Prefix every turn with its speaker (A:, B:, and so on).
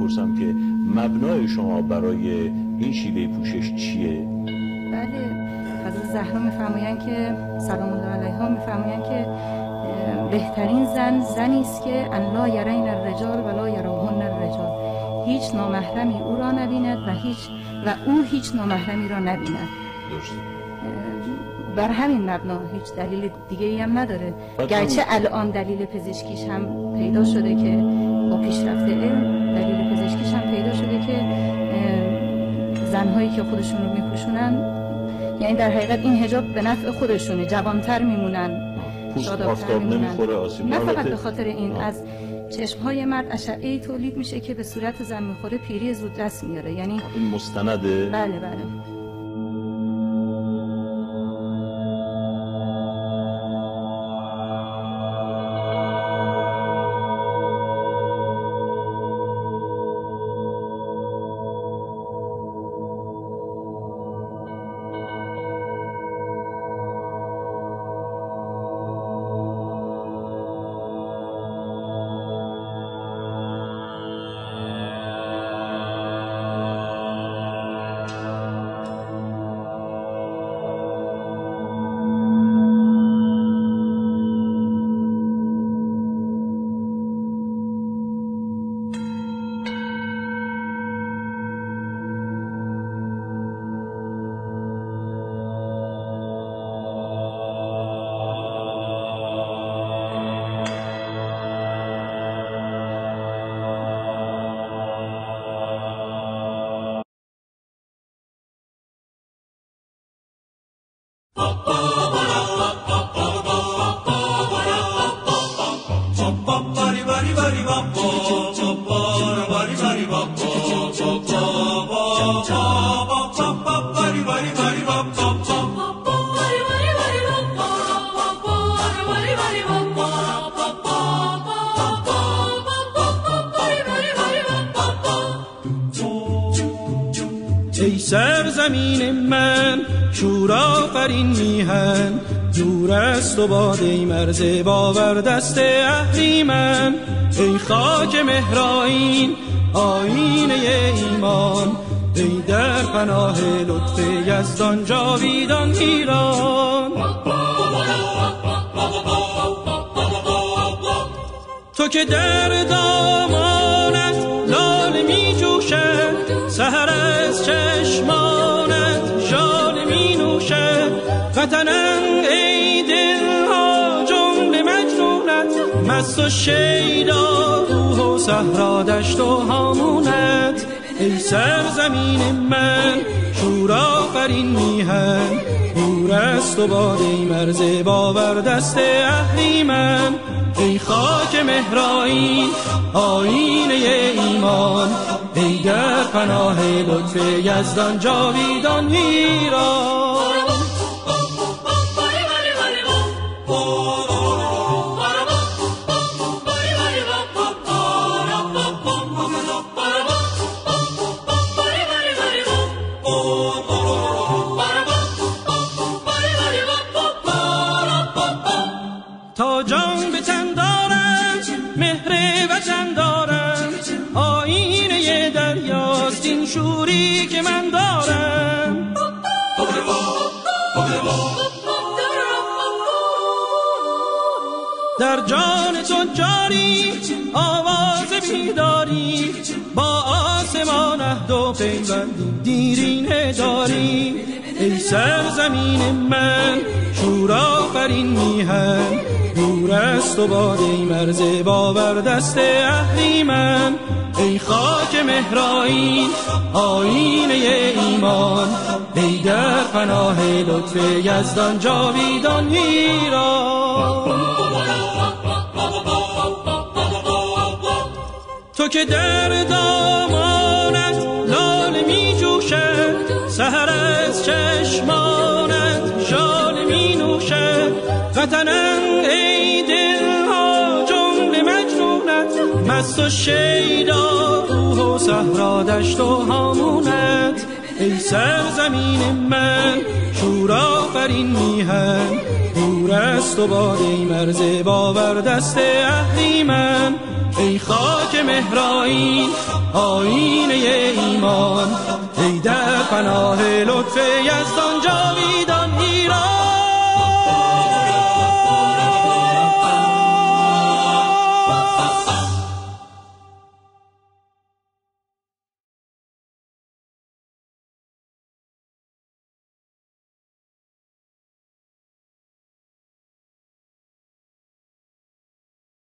A: بپرسم که مبنای شما برای این شیوه پوشش چیه؟
B: بله، حضرت زهرا میفرمایند که سلام الله علیها میفرمایند که بهترین زن زنی است که ان لا یرین الرجال ولا یروهن الرجال، هیچ نامحرمی او را نبیند و او هیچ نامحرمی را نبیند.
A: درسته.
B: بر همین مبنا هیچ دلیل دیگه ای هم نداره، گرچه الان دلیل پزشکیش هم پیدا شده که با پیشرفت علم دلیل پزشکیش هم پیدا شده که زنهایی که خودشون رو میپوشونن، یعنی در حقیقت این حجاب به نفع خودشونه، جوانتر میمونن،
A: آفتاب نمیخوره، آسیب
B: نه فقط به خاطر این از چشمهای مرد اشعه‌ای تولید میشه که به صورت زن میخوره، پیری زودرس میاره. یعنی
A: این مستنده؟
B: بله بله.
C: ای سرزمین من شورآفرین میهن، دور است و باد ای مرز باور دست اهریمن. ای خاک مهرآیین آیینه ایمان، ای در پناه لطف یزدان جاویدان ایران. تو که در دامانت لاله می جوشد، سحر از چشمانت ژاله می نوشد. وطنم ای دلها جمله مجنونت، مست و شیدا روح و صحرا دشت و هامونت. ای سرزمین من شورآفرین میهن، دور است و باد ای مرز باور دست اهریمن. ای خاک مهرآیین آیینه ایمان، ای در پناه لطف یزدان جاویدان ایران. تا جان به تن دارم مهر وطن دارم، آیینه دریاست این شوری که من دارم. در جان تو جاری آواز بیداری، با آسمان عهد و پیوند دیرینه داری. ای سرزمین من شورآفرین میهن، دور است و باد ای مرز باور دست اهریمن. ای خاک مهرآیین آیینه ایمان، ای در پناه لطف یزدان جاویدان ایران. تو که در دامانت لاله می جوشد، سحر از چشمانت ژاله می نوشد. وطنم ای دلها جمله مجنونت، مست و شیدا روح و صحرا دشت و هامونت. ای سرزمین من شورآفرین میهن، دور است و باد ای مرز باور دست اهریمن. ای خاک مهرائین آیینه ایمان، ای در پناه لطف یزدان جاوید